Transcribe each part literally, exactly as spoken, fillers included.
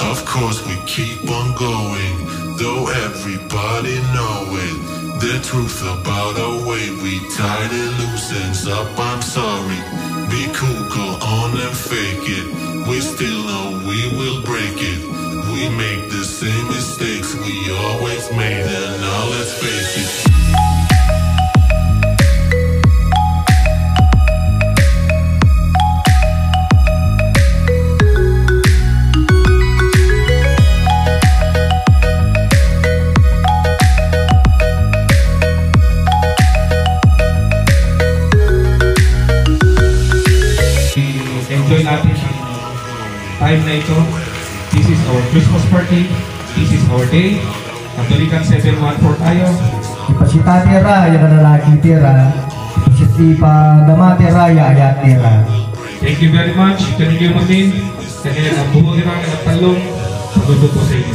Of course we keep on going, though everybody know it. The truth about our way, we tied it loose ends up, I'm sorry. Be cool, go on and fake it. We still know we will break it. We make the same mistakes we always made, and now let's face it. Enjoy natin ang time na ito. This is our Christmas party. This is our day. Katolikan seven one four tayo. Ipasita tira, yung lalaki tira. Ipasita damati raya, ayat tira. Thank you very much. Kanigyo mo din. Kanigyo ang buho nila ng talong. Pagod po sa inyo.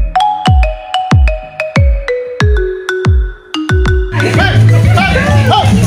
Hey! Hey!